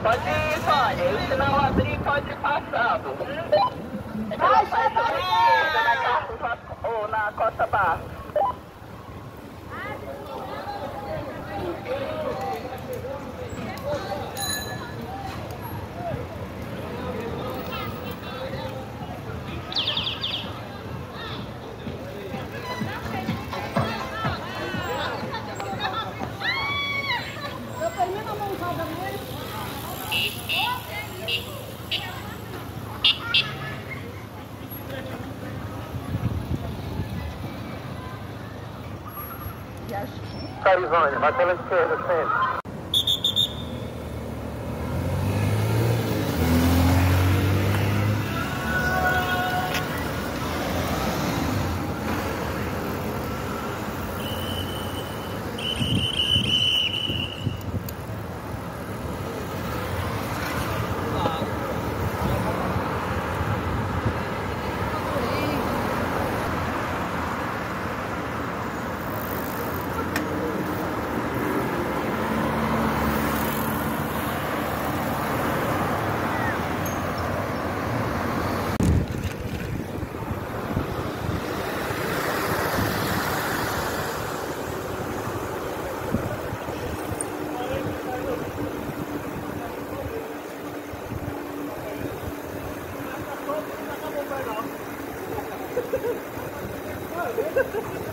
Pode ir, Sônia. O sinal abrir, pode ir passando. Ela faz a esquerda na Carlos ou na Costa Barra. Carizone, vai pela esquerda sempre. Ha ha ha!